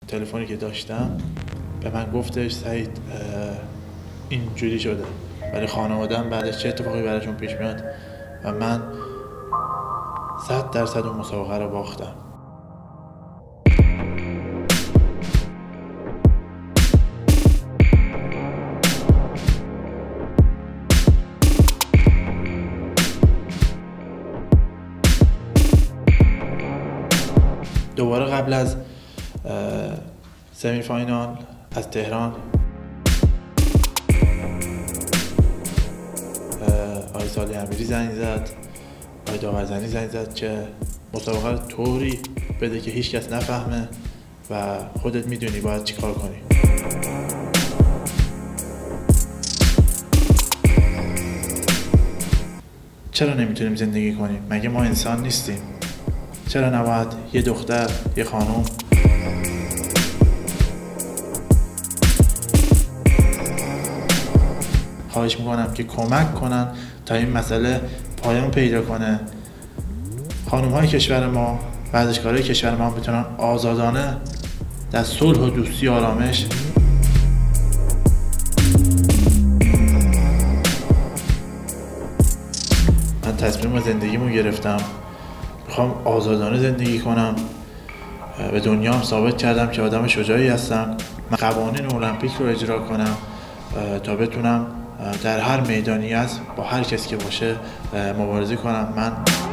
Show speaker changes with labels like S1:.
S1: تلفنی که داشتم به من گفتش سعید اینجوری شده، ولی خانواده‌ام بعدش چه اتفاقی براشون پیش میاد و من 100% اون مسابقه رو باختم. دوباره قبل از سمی فاینال از تهران آقای سالی امیری زنگ زد، آقای داورزنی زنگ زد که مسابقه رو طوری بده که هیچ کس نفهمه و خودت میدونی باید چی کار کنی. چرا نمیتونیم زندگی کنیم؟ مگه ما انسان نیستیم؟ چرا نباید یه دختر، یه خانم خواهش میکنم که کمک کنن تا این مسئله پایان پیدا کنه. خانم های کشور ما، ورزشکارای کشور ما بتونن آزادانه در صلح و دوستی و آرامش من تصمیم زندگیمو گرفتم، میخوام آزادانه زندگی کنم. به دنیا هم ثابت کردم که آدم شجاعی هستم. من قوانین المپیک رو اجرا کنم تا بتونم در هر میدانی با هر کسی که باشه مبارزه کنم. من